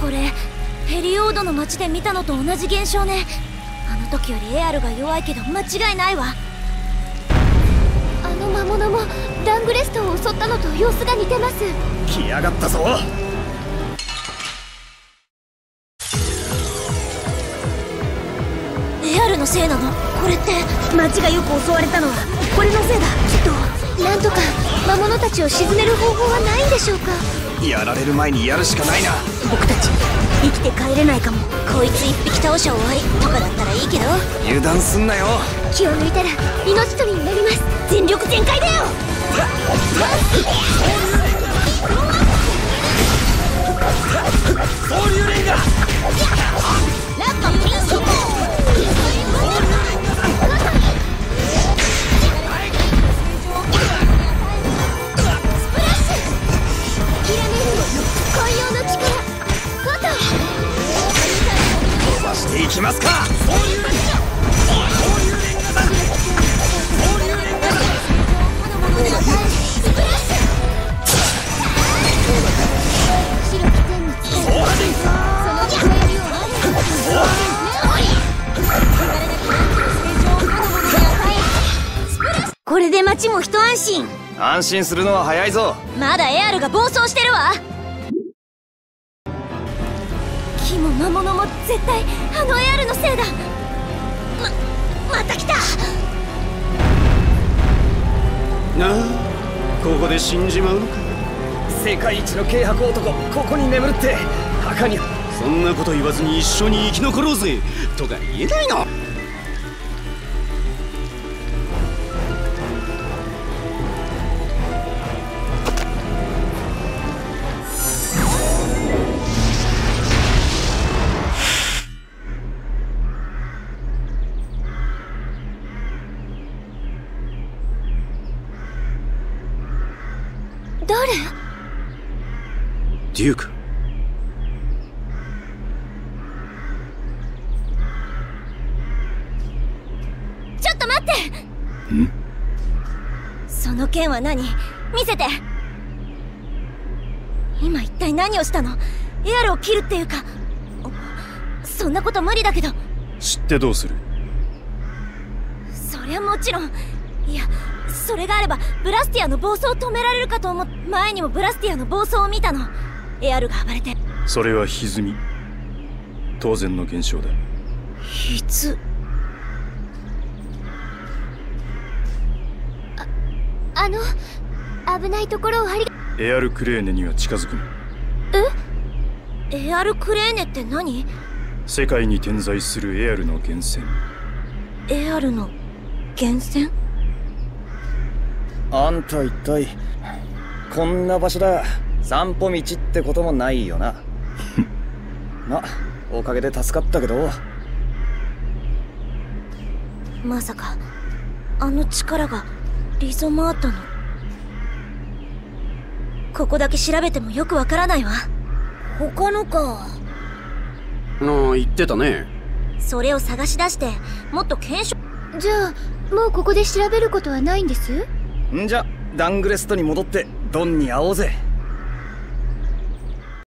これヘリオードの街で見たのと同じ現象ね。あの時よりエアルが弱いけど間違いないわ。 あの魔物もダングレストを襲ったのと様子が似てます。 来やがったぞ。 エアルのせいなの？これって街がよく襲われたのはこれのせいだ。きっとなんとか魔物たちを沈める方法はないんでしょうか。 やられる前にやるしかないな。 僕たち生きて帰れないかも。こいつ一匹倒しゃ終わりとかだったらいいけど。 油断すんなよ。 気を抜いたら命取りになります。 全力全開だよ。 総流連がラッパピンションしていきますか。 これで町も一安心。 安心するのは早いぞ。 まだエアルが暴走してるわ。木も魔物も絶対あのエアルのせいだ。また来た。 なあ、ここで死んじまうのか。 世界一の軽薄男ここに眠るって墓に。 そんなこと言わずに一緒に生き残ろうぜとか言えないの。 誰？ デューク。 ちょっと待って。 ん？ その剣は何？見せて。今一体何をしたの？エアルを切るっていうか。そんなこと無理だけど。 知ってどうする？ そりゃもちろん。いや、それがあればブラスティアの暴走を止められるかと思って。前にもブラスティアの暴走を見たの。エアルが暴れて。 それは歪み。当然の現象だ。 危ないところをエアルクレーネには近づくな。 エアルクレーネって何？ 世界に点在するエアルの源泉。 エアルの源泉？ あんた一体こんな場所だ。散歩道ってこともないよな。ま、おかげで助かったけど。 まさかあの力がリゾマートの。ここだけ調べてもよくわからないわ。他のか。 ああ、言ってたね。 それを探し出してもっと検証。 じゃあもうここで調べることはないんです？ んじゃダングレストに戻ってドンに会おうぜ。